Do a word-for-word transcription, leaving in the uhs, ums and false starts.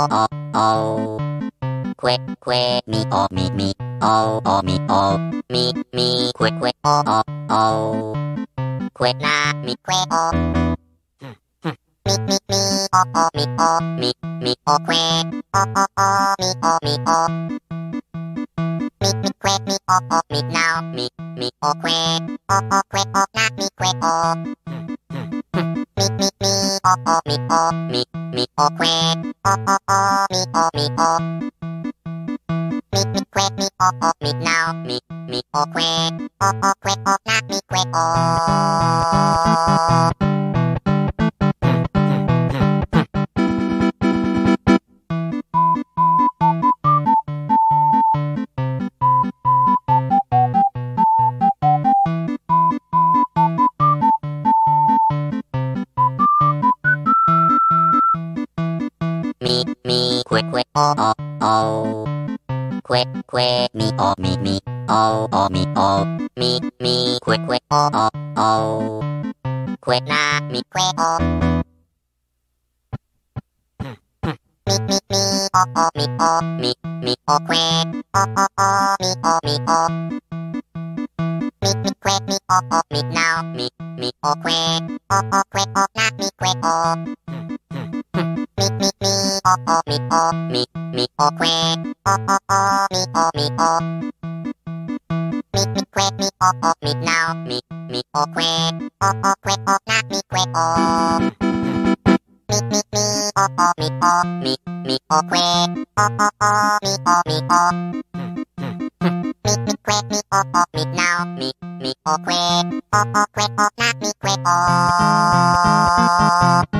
o o que que mi o mi mi o o mi o mi mi que que o o o que na mi que o mi mi mi o o mi o mi mi o que o o o mi o mi o mi mi que mi o o mi now mi mi o que o o que o na mi que o mi mi mi o o mi o mi mi o que o o o mi o mi o mi mi que mi o o mi now mi mi o que o o que o na mi que o mi mi que que o o o que que mi o mi mi o o mi o mi mi que que o o o que na mi que o mi mi mi o o mi o mi mi o que o o o mi o mi o mi mi que mi o o mi now mi mi o que o o que o na mi que o mi mi mi o o mi o mi mi o que o o o mi o mi o mi mi que mi o o mi now mi mi o que o o que o na mi que o mi mi mi o o mi o mi mi o que o o o mi o mi o mi mi que mi o o mi now mi mi o que o o que o na mi que o